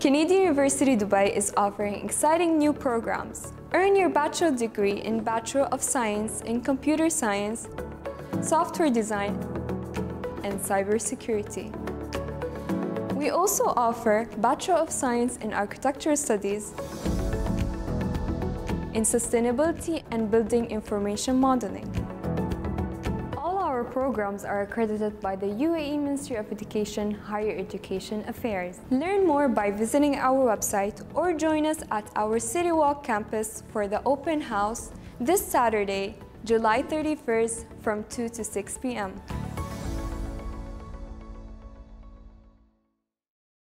Canadian University Dubai is offering exciting new programs. Earn your bachelor degree in Bachelor of Science in Computer Science, Software Design, and Cybersecurity. We also offer Bachelor of Science in Architecture Studies, in Sustainability and Building Information Modeling. All our programs are accredited by the UAE Ministry of Education, Higher Education Affairs. Learn more by visiting our website or join us at our City Walk campus for the open house this Saturday, July 31st from 2 to 6 p.m.